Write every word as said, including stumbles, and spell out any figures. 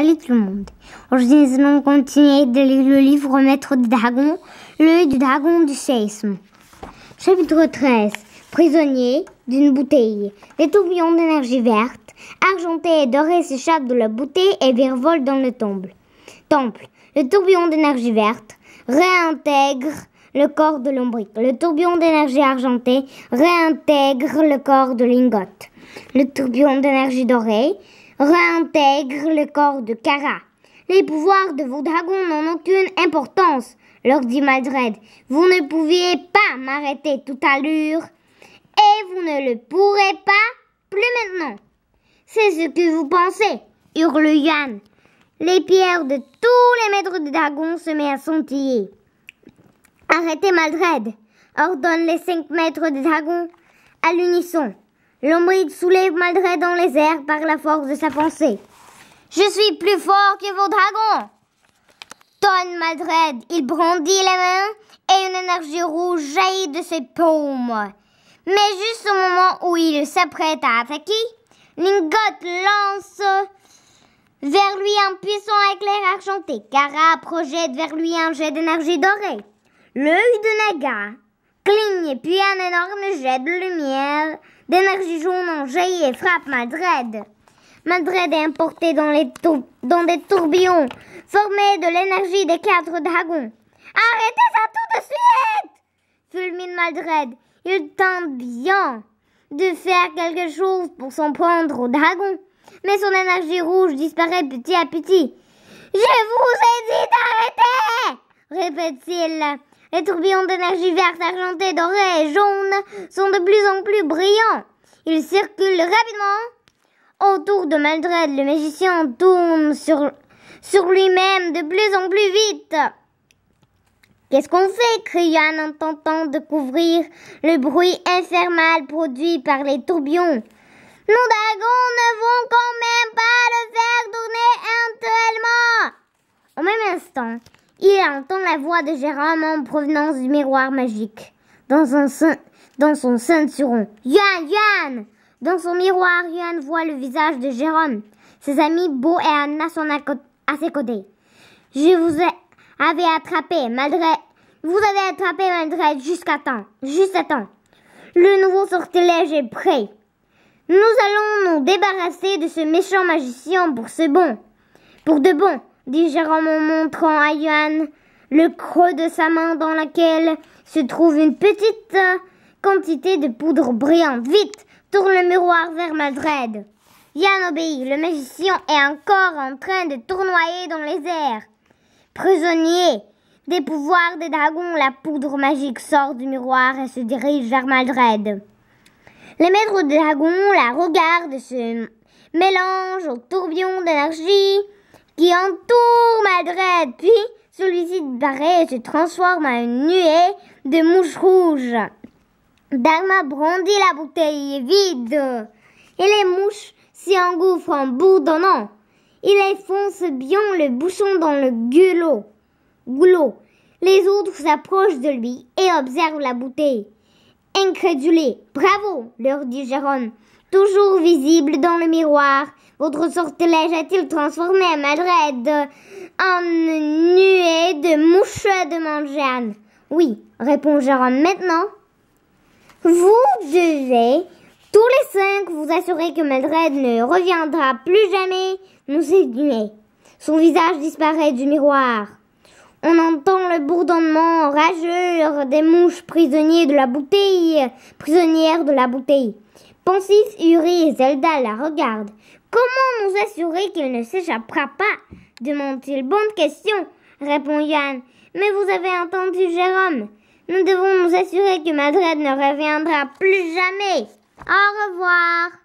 Salut tout le monde. Aujourd'hui, nous allons continuer de lire le livre Maître du dragon, l'œil du dragon du séisme. Chapitre treize. Prisonnier d'une bouteille. Les tourbillons d'énergie verte, argentée et dorée s'échappent de la bouteille et virevolent dans le temple. Temple. Le tourbillon d'énergie verte réintègre le corps de lombric. Le tourbillon d'énergie argentée réintègre le corps de lingot. Le tourbillon d'énergie dorée réintègre le corps de Kara. Les pouvoirs de vos dragons n'ont aucune importance, leur dit Maldred. Vous ne pouviez pas m'arrêter tout à l'heure, et vous ne le pourrez pas plus maintenant. C'est ce que vous pensez, hurle Yann. Les pierres de tous les maîtres de dragons se mettent à scintiller. Arrêtez Maldred, ordonnent les cinq maîtres de dragons à l'unisson. Lombric soulève Maldred dans les airs par la force de sa pensée. « Je suis plus fort que vos dragons !» tonne Maldred. Il brandit les mains et une énergie rouge jaillit de ses paumes. Mais juste au moment où il s'apprête à attaquer, Lingot lance vers lui un puissant éclair argenté. Kara projette vers lui un jet d'énergie dorée. L'œil de Naga cligne puis un énorme jet de lumière d'énergie jaune en jaillit et frappe Maldred. Maldred est emporté dans, les tour- dans des tourbillons formés de l'énergie des quatre dragons. « Arrêtez ça tout de suite !» fulmine Maldred. Il tente bien de faire quelque chose pour s'en prendre au dragon, mais son énergie rouge disparaît petit à petit. « Je vous ai dit d'arrêter !» répète-t-il. Les tourbillons d'énergie verte, argentée, dorée et jaune sont de plus en plus brillants. Ils circulent rapidement autour de Maldred. Le magicien tourne sur, sur lui-même de plus en plus vite. « Qu'est-ce qu'on fait ?» crie Yann en tentant de couvrir le bruit infernal produit par les tourbillons. « Nos dragons ne vont quand même pas le faire tourner actuellement !» Au même instant, il entend la voix de Jérôme en provenance du miroir magique. Dans, un sein, dans son ceinturon. « Yann, Yann !» Dans son miroir, Yann voit le visage de Jérôme. Ses amis Beau et Anna sont à, co- à ses côtés. « Je vous ai, avais attrapé, Maldred. Vous avez attrapé Maldred jusqu'à temps. Juste à temps. Le nouveau sortilège est prêt. Nous allons nous débarrasser de ce méchant magicien pour ce bon. Pour de bon. » dit Jérôme en montrant à Yann le creux de sa main dans laquelle se trouve une petite quantité de poudre brillante. Vite, tourne le miroir vers Maldred. Yann obéit. Le magicien est encore en train de tournoyer dans les airs. Prisonnier des pouvoirs des dragons, la poudre magique sort du miroir et se dirige vers Maldred. Les maîtres des dragons la regardent, se mélangent au tourbillon d'énergie qui entoure Maldred, puis celui-ci disparaît et se transforme en une nuée de mouches rouges. Dharma brandit la bouteille vide et les mouches s'y engouffrent en bourdonnant. Il enfonce bien le bouchon dans le goulot. goulot. Les autres s'approchent de lui et observent la bouteille. Incrédulés, bravo, leur dit Jérôme, toujours visible dans le miroir. Votre sortilège a-t-il transformé Maldred en une nuée de mouches demande Jeanne. Oui, répond Jérôme. Maintenant, vous devez tous les cinq vous assurer que Maldred ne reviendra plus jamais nous séduire. Son visage disparaît du miroir. On entend le bourdonnement rageur des mouches prisonniers de la bouteille, prisonnières de la bouteille. Pensif, Uri et Zelda la regardent. Comment nous assurer qu'il ne s'échappera pas demande-t-il. Bonne question, répond Yann. Mais vous avez entendu Jérôme. Nous devons nous assurer que Maldred ne reviendra plus jamais. Au revoir.